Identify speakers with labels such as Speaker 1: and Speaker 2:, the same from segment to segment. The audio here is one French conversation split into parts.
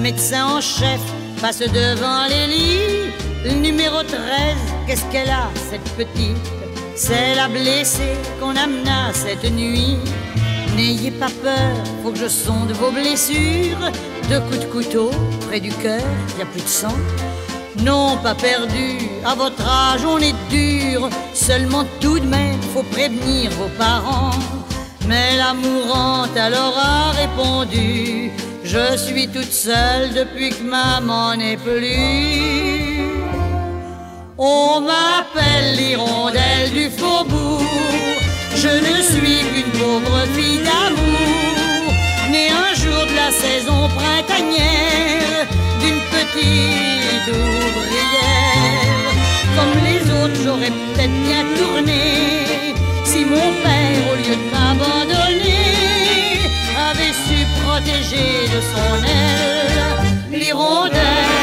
Speaker 1: médecin en chef passe devant les lits. Le numéro 13, qu'est-ce qu'elle a, cette petite? C'est la blessée qu'on amena cette nuit. N'ayez pas peur, faut que je sonde vos blessures. 2 coups de couteau près du cœur, y a plus de sang. Non, pas perdu, à votre âge on est dur. Seulement tout de même, faut prévenir vos parents. Mais la mourante alors a répondu: je suis toute seule depuis que maman n'est plus. On m'appelle l'hirondelle du faubourg. Je ne suis qu'une pauvre fille d'amour, née un jour de la saison printanière, d'une petite ouvrière. Comme les autres, j'aurais peut-être bien tourné si mon père, au lieu de m'abandonner, avait su protéger de son aile l'hirondelle.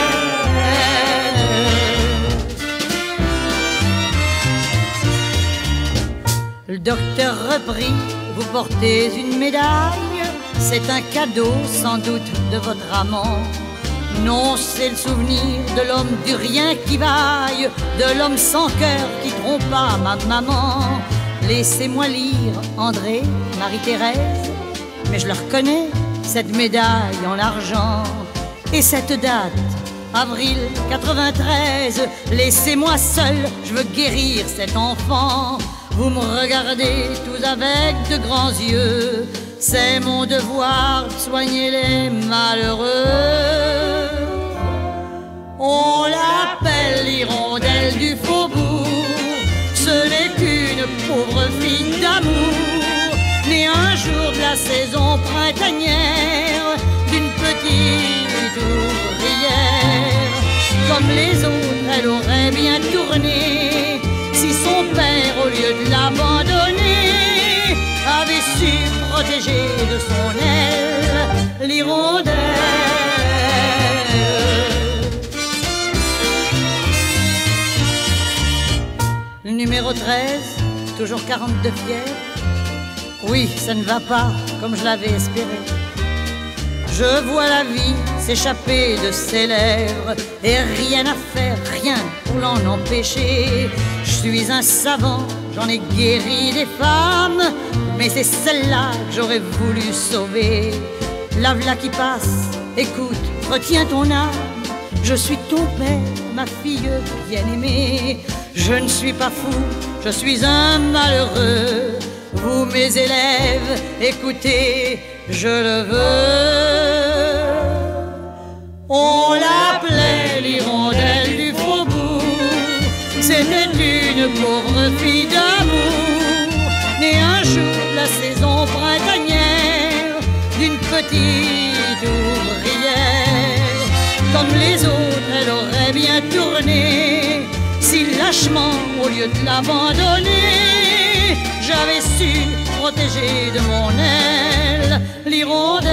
Speaker 1: Le docteur reprit: vous portez une médaille, c'est un cadeau sans doute de votre amant. Non, c'est le souvenir de l'homme du rien qui vaille, de l'homme sans cœur qui trompa ma maman. Laissez-moi lire André, Marie-Thérèse, mais je le reconnais, cette médaille en argent. Et cette date, avril 93, laissez-moi seul, je veux guérir cet enfant. Vous me regardez tous avec de grands yeux, c'est mon devoir de soigner les malheureux. On l'appelle l'hirondelle du faubourg, ce n'est qu'une pauvre fille d'amour, née un jour de la saison printanière, d'une petite ouvrière. Comme les autres, elle aurait bien tourné si son père, au lieu de l'abandonner, avait su protéger de son aile l'hirondelle. Le numéro 13, toujours 42 fièvre. Oui, ça ne va pas comme je l'avais espéré. Je vois la vie s'échapper de ses lèvres et rien à faire, rien pour l'en empêcher. Je suis un savant, j'en ai guéri des femmes, mais c'est celle-là que j'aurais voulu sauver. La v'là qui passe, écoute, retiens ton âme. Je suis ton père, ma fille bien-aimée. Je ne suis pas fou, je suis un malheureux. Vous, mes élèves, écoutez, je le veux. On l'appelait l'hirondelle du faubourg, c'était une pauvre fille d'amour, née un jour de la saison printanière, d'une petite ouvrière. Comme les autres, elle aurait bien tourné si lâchement, au lieu de l'abandonner, j'avais su protéger de mon aile l'hirondelle.